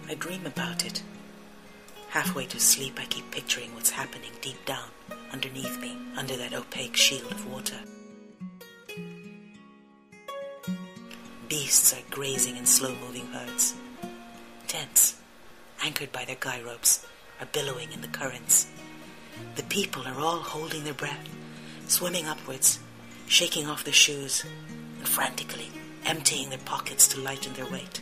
I dream about it. Halfway to sleep, I keep picturing what's happening deep down, underneath me, under that opaque shield of water. Beasts are grazing in slow-moving herds. Tents, anchored by their guy ropes, are billowing in the currents. The people are all holding their breath, swimming upwards, shaking off their shoes, and frantically emptying their pockets to lighten their weight.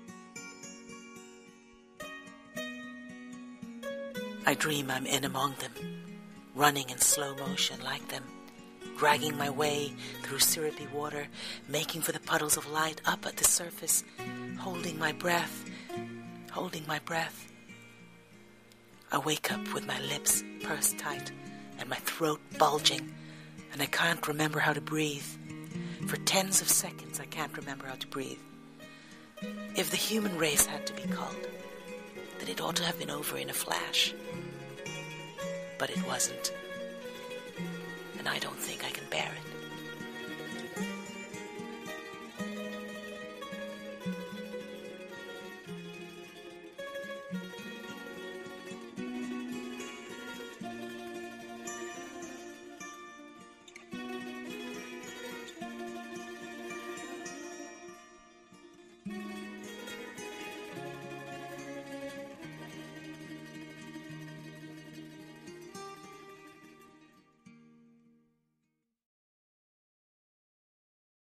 I dream I'm in among them, running in slow motion like them, dragging my way through syrupy water, making for the puddles of light up at the surface, holding my breath, holding my breath. I wake up with my lips pursed tight and my throat bulging, and I can't remember how to breathe. For tens of seconds I can't remember how to breathe. If the human race had to be called, then it ought to have been over in a flash. But it wasn't. And I don't think I can bear it.